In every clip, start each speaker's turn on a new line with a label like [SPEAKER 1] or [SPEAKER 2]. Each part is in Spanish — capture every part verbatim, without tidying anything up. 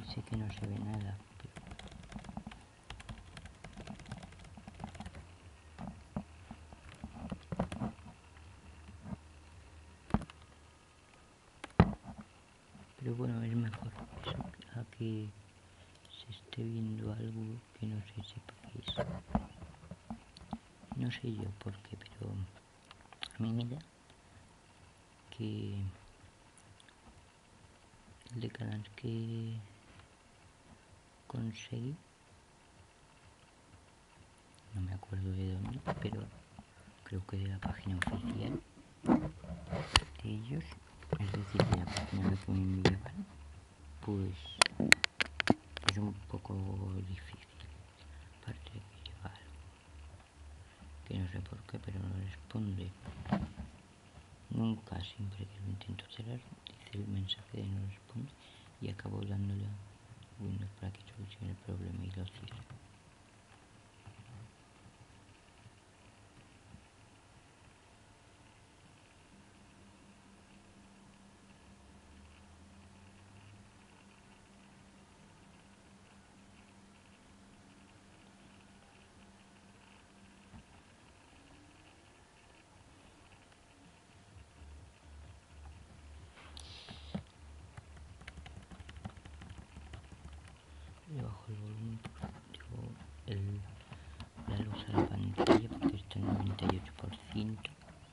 [SPEAKER 1] Sé que no se ve nada, pero, pero bueno, es mejor eso a que se esté viendo algo que no se sepa qué es. No sé yo por qué, pero a mí me da que el de canal que conseguí, no me acuerdo de dónde, pero creo que de la página oficial de ellos, es decir, de la página que me enviaban, pues es un poco difícil. Aparte de que llega algo que no sé por qué, pero no responde nunca. Siempre que lo intento cerrar dice el mensaje de no responde y acabo dándole a Windows para que solucione el problema y lo cierre. Le bajo el volumen, digo, el, la luz a la pantalla porque está en noventa y ocho por ciento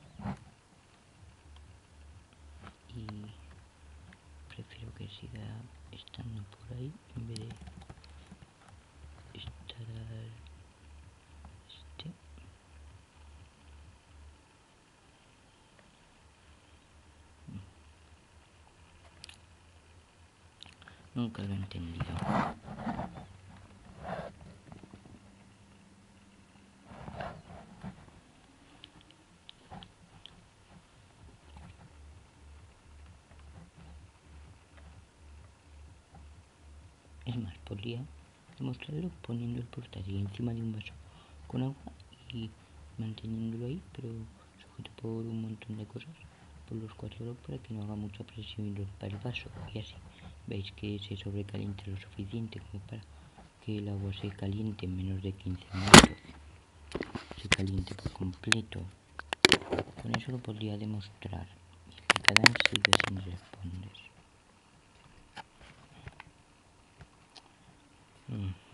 [SPEAKER 1] y prefiero que siga estando por ahí en vez de estar este. Nunca lo he entendido. Es más, podría demostrarlo poniendo el portátil encima de un vaso con agua y manteniéndolo ahí, pero sujeto por un montón de cosas, por los cuatro lados, para que no haga mucha presión y rompa el vaso. Y así veis que se sobrecalienta lo suficiente como para que el agua se caliente en menos de quince minutos, se caliente por completo. Con eso lo podría demostrar. Y el Cadán sigue sin responder. Mm.